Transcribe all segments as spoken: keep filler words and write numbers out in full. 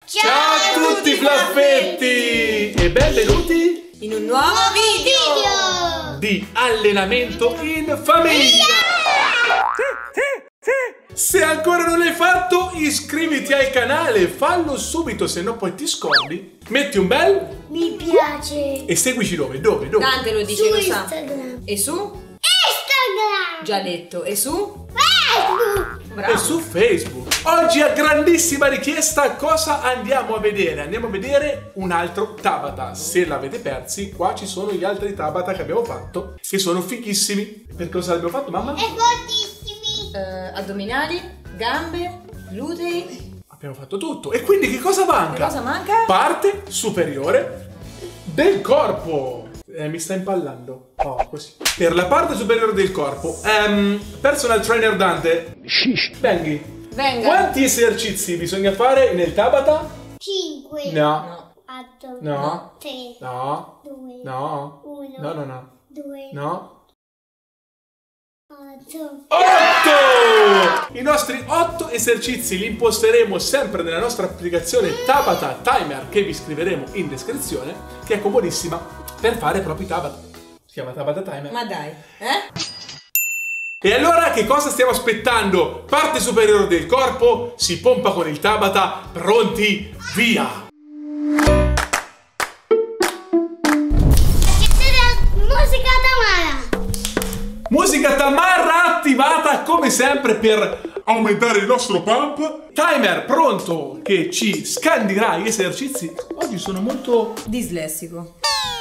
Ciao a tutti flaffetti e benvenuti in un nuovo video di allenamento in famiglia. Se ancora non l'hai fatto, iscriviti al canale, fallo subito, se no poi ti scordi. Metti un bel mi piace e seguici dove? Dove? Dove? Dante lo dice, su lo sa. Instagram. E su? Instagram. Già detto. E su? Facebook. Bravo. E su Facebook. Oggi a grandissima richiesta cosa andiamo a vedere? Andiamo a vedere un altro Tabata. Se l'avete persi, qua ci sono gli altri Tabata che abbiamo fatto, che sono fighissimi. Per cosa l'abbiamo fatto, mamma? È fortissimi. Eh, addominali, gambe, glutei. Abbiamo fatto tutto. E quindi che cosa manca? Che cosa manca? Parte superiore del corpo. Eh, mi sta impallando. Oh, così. Per la parte superiore del corpo, um, personal trainer Dante, Venghi. Venga. Quanti esercizi bisogna fare nel Tabata? cinque. No. otto. No. tre. No. due. No. uno. No, no, no. due. No. otto. otto! I nostri otto esercizi li imposteremo sempre nella nostra applicazione Tabata Timer, che vi scriveremo in descrizione, che è comodissima per fare proprio i Tabata. Si chiama Tabata Timer. Ma dai, eh? E allora che cosa stiamo aspettando? Parte superiore del corpo, si pompa con il Tabata, pronti, via! Musica Tamara. Musica Tamarra attivata come sempre per aumentare il nostro pump. Timer pronto che ci scandirà gli esercizi. Oggi sono molto... Dislessico.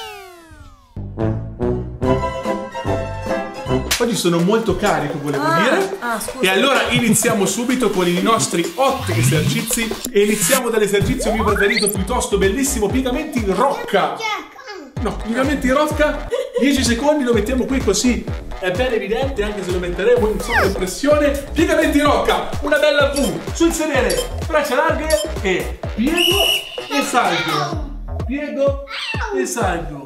Oggi sono molto carico, volevo Ah, dire. ah, scusa. E allora iniziamo subito con i nostri otto esercizi. E iniziamo dall'esercizio mio preferito, piuttosto bellissimo, piegamenti in rocca. No, piegamenti in rocca, dieci secondi, lo mettiamo qui così è ben evidente, anche se lo metteremo in sovraimpressione. Piegamenti in rocca, una bella V, sul sedere, braccia larghe e piego e salgo. Piego e salgo.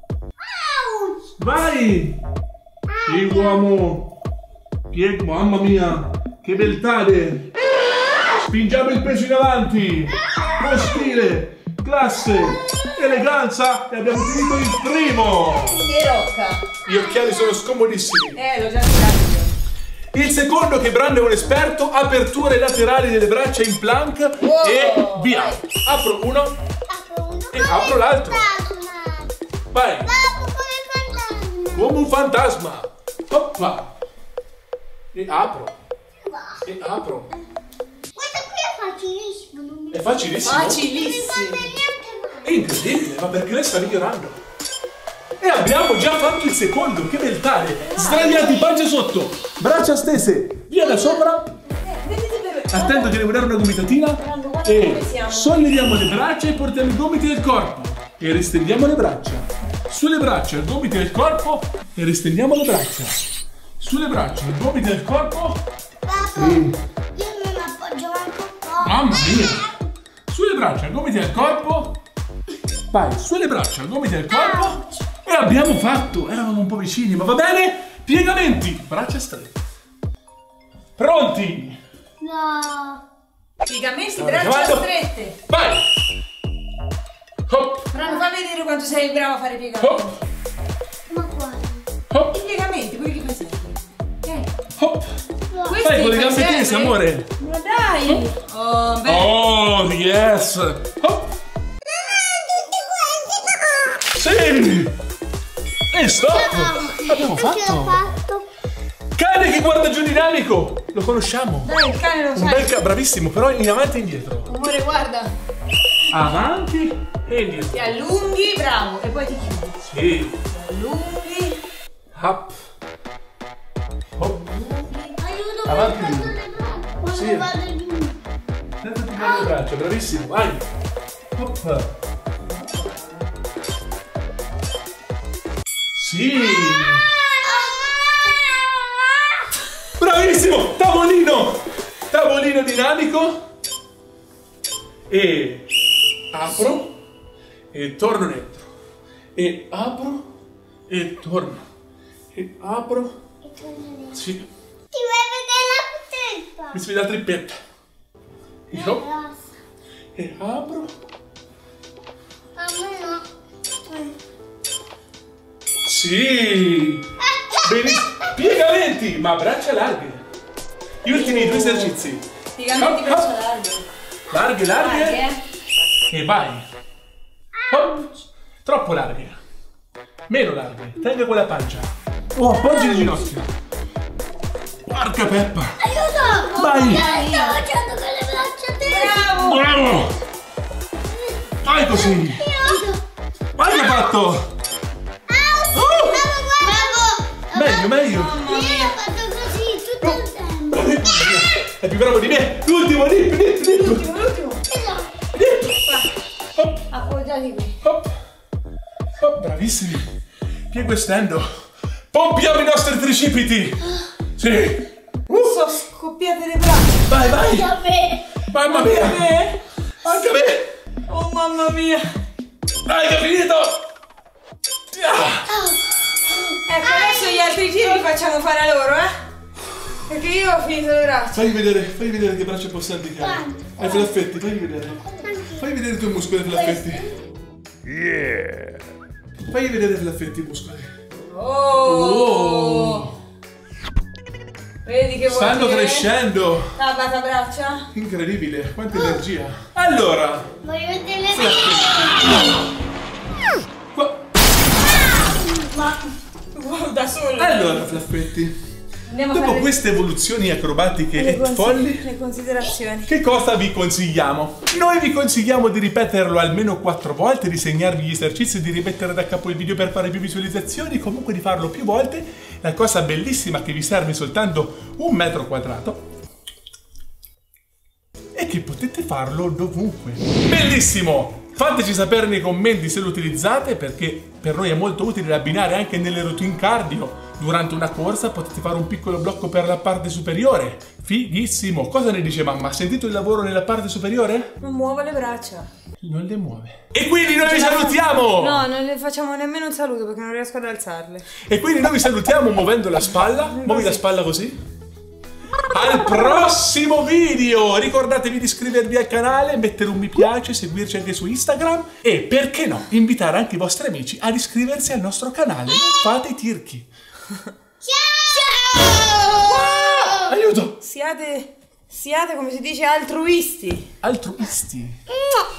Vai! Sì, uomo! Piego, mamma mia! Che beltade! Spingiamo il peso in avanti! Con stile, classe, eleganza e abbiamo finito il primo! Che rocca! Gli occhiali sono scomodissimi! Eh, l'ho già tirato. Il secondo, che Brando è un esperto, aperture laterali delle braccia in plank Wow, e via! vai. Apro uno Apro uno. e apro l'altro! Vai! Come un fantasma! Hoppa! E apro! E apro! Questo qui è facilissimo. Non mi È facilissimo! Facilissimo. È incredibile, ma perché lei sta migliorando? E abbiamo già fatto il secondo, che beltale! Sdraiati, pancia sotto, braccia stese, via da sopra, attento di eliminare una gomitatina e solleviamo le braccia e portiamo i gomiti del corpo e ristendiamo le braccia. Sulle braccia, i gomiti del corpo e ristendiamo le braccia. Sulle braccia, i gomiti del corpo. Papà, io non appoggio anche un po'. Mamma mia! Sulle braccia, i gomiti del corpo. Vai, sulle braccia, gomiti del corpo. E abbiamo fatto, eravamo un po' vicini, ma va bene? Piegamenti, braccia strette. Pronti? No. Piegamenti, Stavo braccia chiamando. strette. Vai! Hop, Però non fa vedere quanto sei bravo a fare piegamenti. hop, Ma guarda. hop, I piegamenti, quelli che fai sempre. Eh. hop. Questi Fai con le fai gambe sempre? tese, amore. Ma dai! Oh, beh. Oh, yes! Hop. Sì! E stop! L'abbiamo Anche l'ho fatto! fatto. Cane che guarda giù dinamico! Lo conosciamo! Dai, il cane lo Un sai. bel ca- bravissimo, però in avanti e indietro. Amore, guarda. Avanti e indietro. Ti allunghi, bravo. E poi ti chiudi. Sì. Ti allunghi. Hop. Hop. Aiuto, Avanti mi giù. vado le braccia. Quando Sì. vado giù. Senza tirare le braccia, bravissimo, vai! Hop. Sì! Bravissimo! Tavolino! Tavolino dinamico. E apro e torno dentro. E apro e torno. E apro. Sì. Ti vuoi vedere la trippa? Mi si vede la trippetta. Io. E apro. A me no. Sì! Benissimo! Piegamenti! Ma braccia larghe! Gli ultimi due esercizi. Piegamenti, Hop, braccia hop. larghe. Larghe, larghe. Larghe. E vai. Hop. Troppo larghe. Meno larghe. Tenga con la pancia. Oh, appoggi le ginocchia. Porca peppa. Aiuto! Vai. Stavo facendo con le braccia a te. Bravo. Bravo. Vai così. Aiuto! Vai che hai fatto. Bravo, bravo! Meglio, meglio. Io ho fatto così tutto il tempo. È più bravo di me. L'ultimo, dip, dip, dip. L'ultimo, l'ultimo. Esatto. Dip. Hop, Appoggiati qui. hop. Hop, bravissimi. Piego estendo. Pompiamo i nostri tricipiti. Sì. Uh. Sono scoppiate le braccia. Vai, vai. Da me. Mamma mia. Anche a me. Oh mamma mia. Dai, che è finito. Ah. Ecco, adesso gli altri giri li facciamo fare a loro, eh? Perché io ho finito le braccia. Fai vedere, fai vedere che braccia possanti che hai. Hai flaffetti, fai vedere. Fai vedere i tuoi muscoli flaffetti. Yeah. Fai vedere i flaffetti i muscoli. Oh. Vedi che vuol Stanno dire? crescendo. Tabata braccia. Incredibile, quanta energia. Allora, Voglio vedere le qua- Ma wow, da solo. allora flaffetti. Andiamo a Dopo fare queste evoluzioni acrobatiche le, e consi- folli, le considerazioni. che cosa vi consigliamo? Noi vi consigliamo di ripeterlo almeno quattro volte, di segnarvi gli esercizi, di rimettere da capo il video per fare più visualizzazioni, comunque di farlo più volte. La cosa bellissima è che vi serve soltanto un metro quadrato e che potete farlo dovunque. Bellissimo! Fateci sapere nei commenti se lo utilizzate, perché per noi è molto utile da abbinare anche nelle routine cardio. Durante una corsa potete fare un piccolo blocco per la parte superiore. Fighissimo! Cosa ne dice mamma? Ha sentito il lavoro nella parte superiore? Non muove le braccia. Non le muove. E quindi noi vi salutiamo! No, non le facciamo nemmeno un saluto perché non riesco ad alzarle. E quindi noi vi salutiamo muovendo la spalla. Muovi la spalla così. Al prossimo video! Ricordatevi di iscrivervi al canale, mettere un mi piace, seguirci anche su Instagram e, perché no, invitare anche i vostri amici ad iscriversi al nostro canale. Fate i tirchi. Ciao! Aiuto! Siate, siate come si dice altruisti. Altruisti.